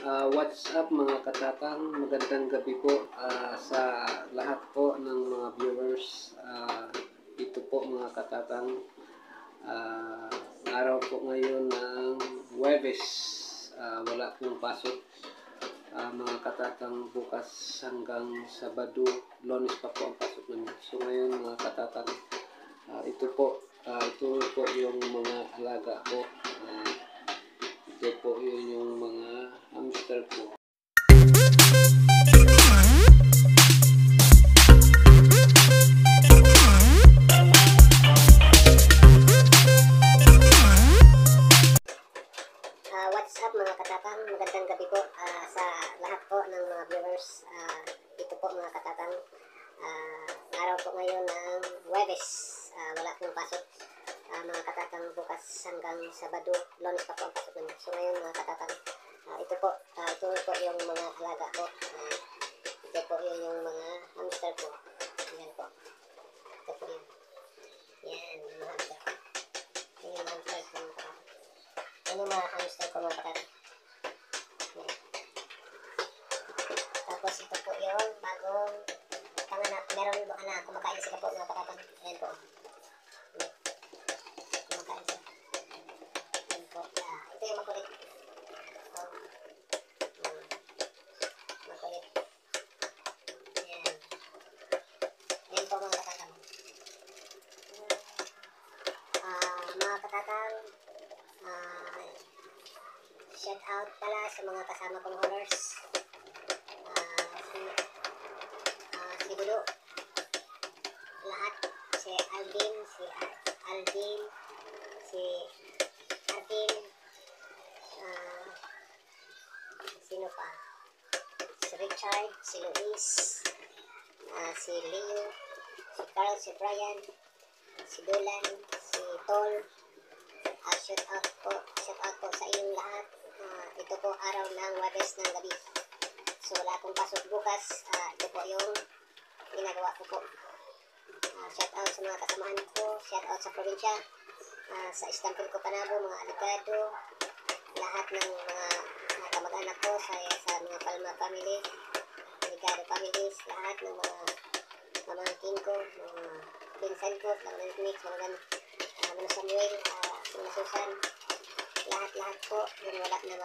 What's up mga katatang? Magandang gabi po sa lahat po ng mga viewers. Ito po mga katatang, araw po ngayon ng Huwebes. Wala pong pasok mga katatang, bukas hanggang Sabado, Lunes pa po ang pasok namin. So ngayon mga katatang, ito po yung mga alaga ko. Ito po yung mga hamster po. What's up mga katatang? Magandang gabi po sa lahat po ng mga viewers. Ito po mga katatang, araw po ngayon ng Huwebes. Wala pong pasok mga katatang, bukas hanggang Sabado, Lunes pa po ang pasok namin. So ngayon mga katatang, ito po yung mga alaga ko. Ito po yung mga hamster po. Yan po. Ito po yun. Yan, yung mga hamster. Yan yung hamster po mga katatang. Yan yung mga hamster ko mga katatang. Yan. Tapos ito po yung bagong panganak. Meron ba na kumakain sila po mga katatang. Yan po. Kumakain sila. Yan po. Ito yung makulit. Makulit. Yan. Yan po mga katatang. Mga katatang, shout out pala sa mga kasama kong haulers. Si Dulo, lahat, si Alvin, si Alvin, si Arvin, sino pa? Si Richard, si Luis, si Leo, si Carl, si Brian, si Dolan, si Tol. Shout out po sa inyong lahat. Ito po araw ng Huwebes ng gabi. So wala akong pasok bukas. Ito po yung ginagawa ko po. Shout out sa mga kasamahan ko. Shout out sa probinsya. Sa Istampil ko Panabo, mga aligado. Lahat ng mga kamag-anak ko sa mga Palma family, aligado families, lahat ng mga pamangkin ko, mga pinsan ko, mga mix, mga Samuel, mga Susan, lahat po, yung wala na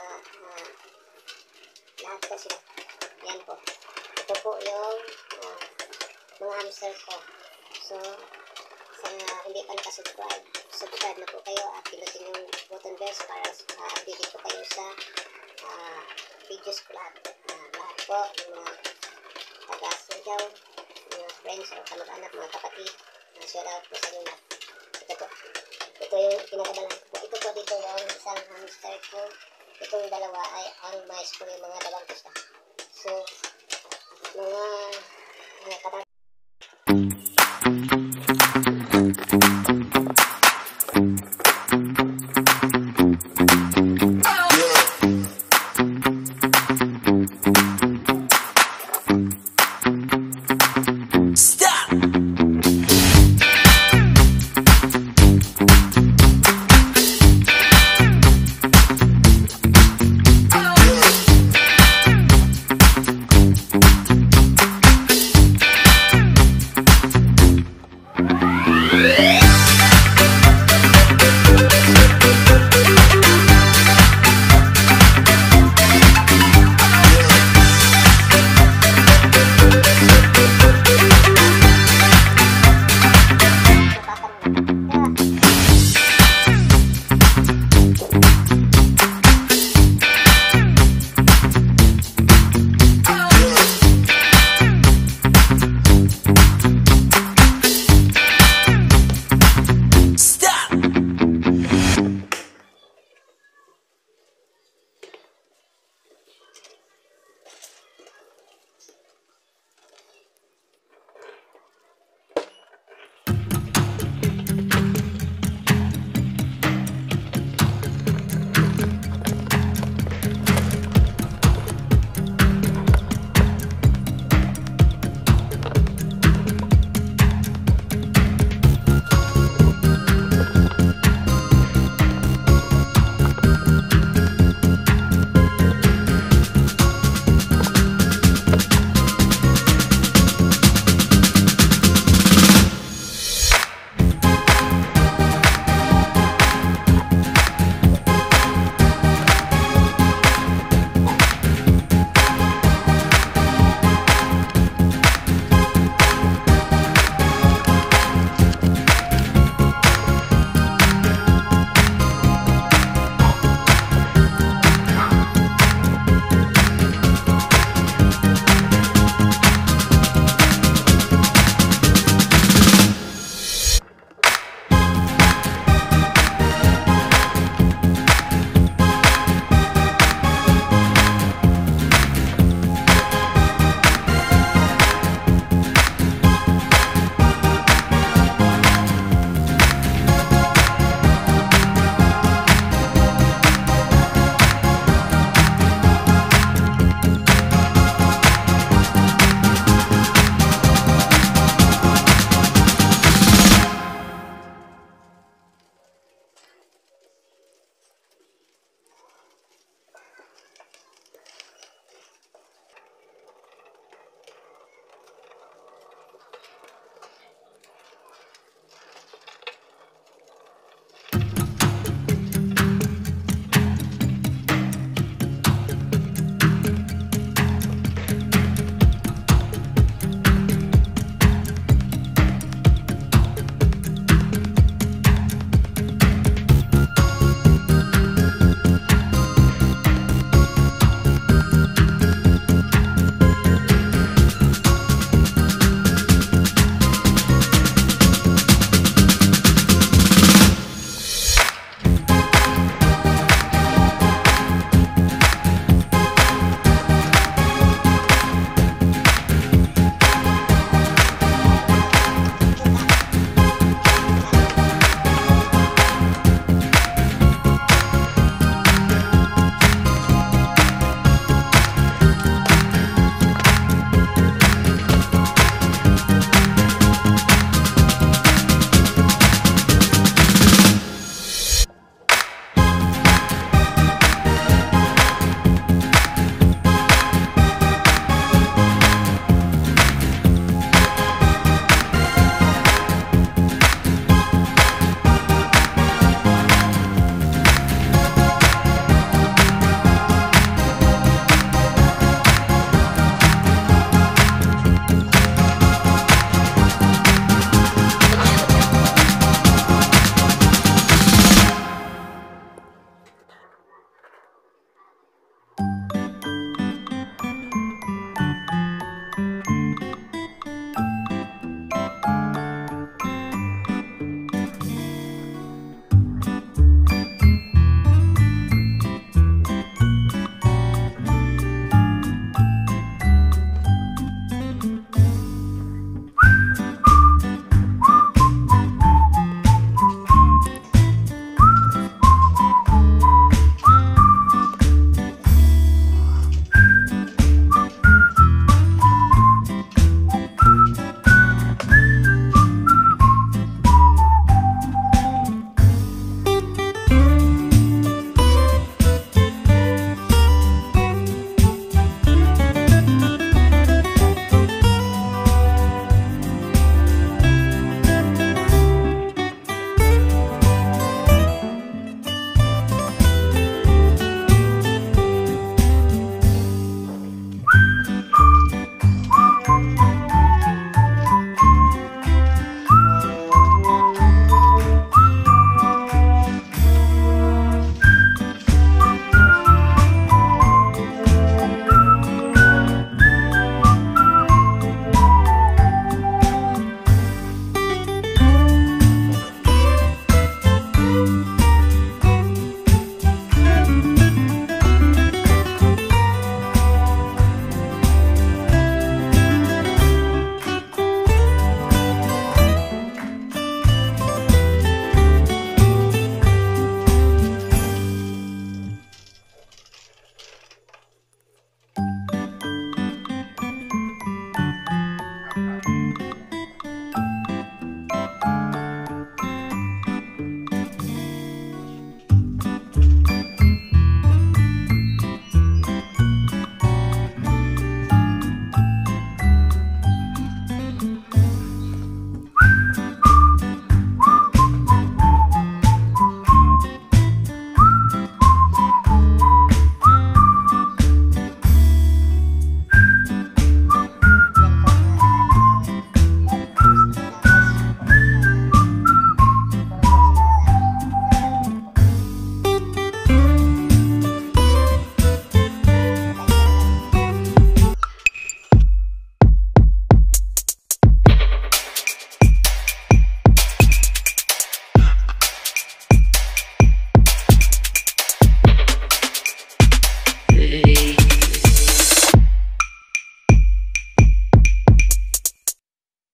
lahat po sila. Yan po. Ito po yung mga hamster ko. So, sa hindi pa nakasubscribe, subscribe na po kayo at pinutin yung button bells para update po kayo sa videos ko lahat. Lahat po, yung mga taga-Sigaw, mga friends o kamag-anak, mga kapatid, shout out po sa inyo lahat. Ito po. Ito yung pinakabalan ko. Ito po dito yung isang hamster ko. Itong dalawa ay ang mais ko yung mga dalawang pusta. So, mga katatang.